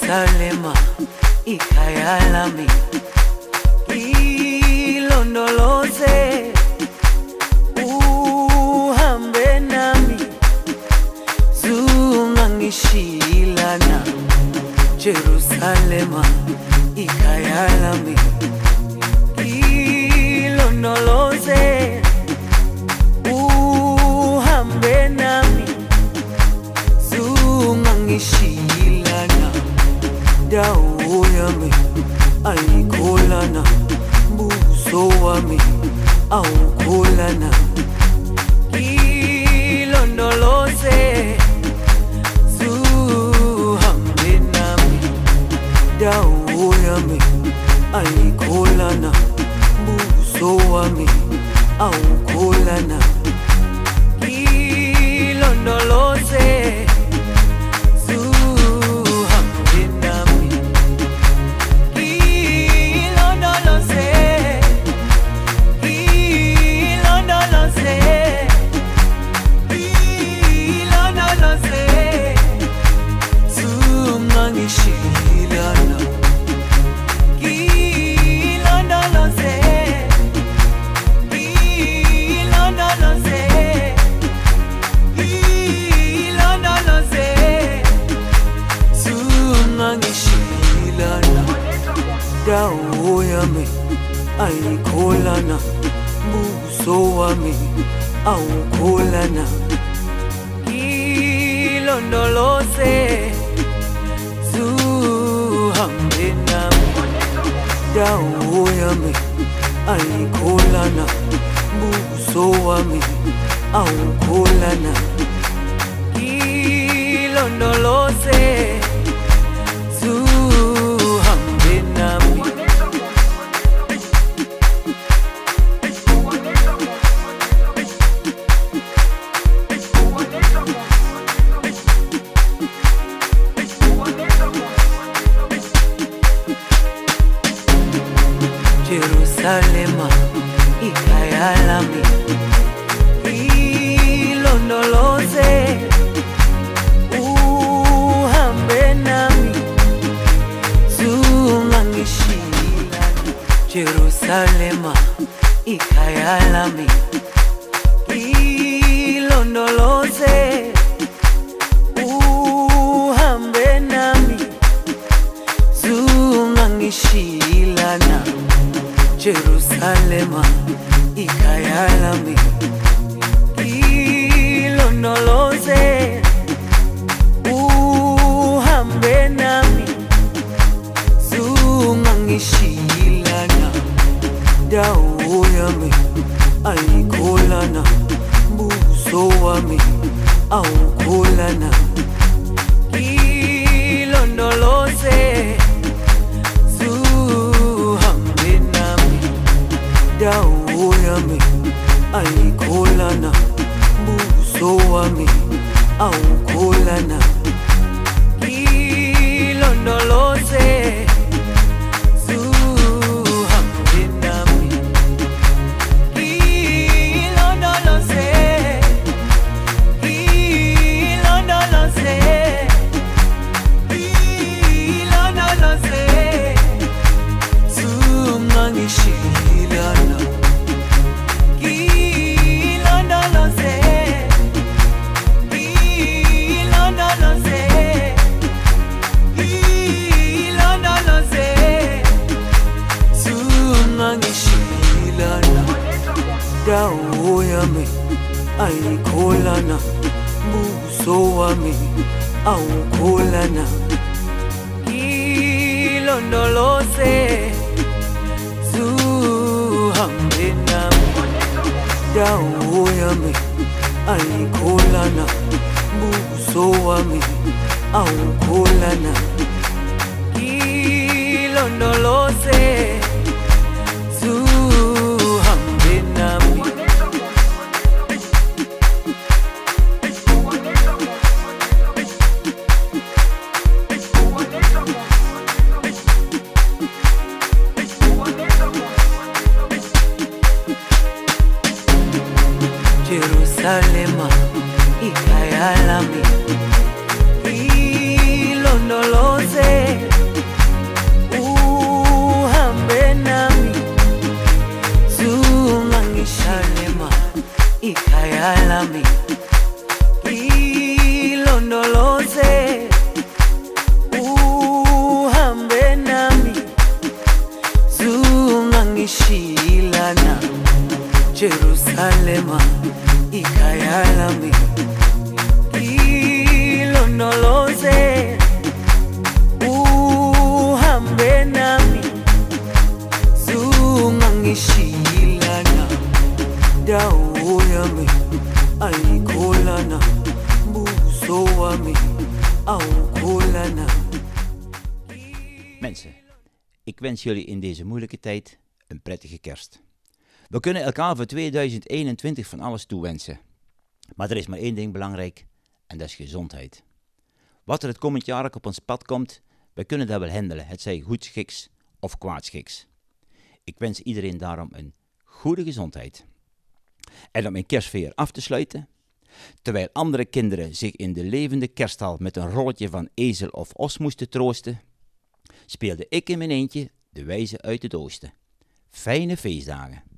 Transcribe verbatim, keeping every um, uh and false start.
Jerusalema ikhaya lami, ilondoloze uhambe nami, zungangishilana. Jerusalema ikhaya lami, ilondoloze uhambe nami, zungangishilana. Dawo yami ayikholana, buso wami awukholana. Ilondoloze zuhambe nami, dawo yami ayikholana, buso wami awukholana. Ilondoloze dawo yami ayikholana, buso wami awukholana. Ilondoloze zuhambe nami, dawo yami ayikholana, buso wami awukholana. Ilondoloze Jerusalema ikhaya lami, ilondoloze uhambe nami, zungangishilana. Jerusalema ikhaya lami, ilondoloze uhambe nami, zungangishilana. Jerusalema ikhaya lami, ilondoloze uhambe nami, zungangishilana. Dawo yami ayikholana, buso wami awukholana. Ilondoloze dawo yami ayikholana, buso wami awukholana. Ilondoloze zuhambe nami, ilondoloze, ilondoloze, ilondoloze zungangishilana. Dawo yami ayikholana, buso wami awukholana. Ilondoloze zuhambe nami, dawo yami ayikholana, buso wami awukholana. Ilondoloze zuhambe nami. Jerusalema ikhaya lami, ilondoloze ungangishilana Jerusalema ikayalami ilondoloze uhambe nami zungangishilana dawo yami ayikholana buso wami awukholana. Mensen, ik wens jullie in deze moeilijke tijd een prettige kerst. We kunnen elkaar voor tweeduizend eenentwintig van alles toewensen. Maar er is maar één ding belangrijk en dat is gezondheid. Wat er het komend jaar ook op ons pad komt, wij kunnen dat wel handelen, het zij goedschiks of kwaadschiks. Ik wens iedereen daarom een goede gezondheid. En om mijn kerstfeer af te sluiten, terwijl andere kinderen zich in de levende kerststal met een rolletje van ezel of os moesten troosten, speelde ik in mijn eentje de wijze uit het oosten. Fijne feestdagen.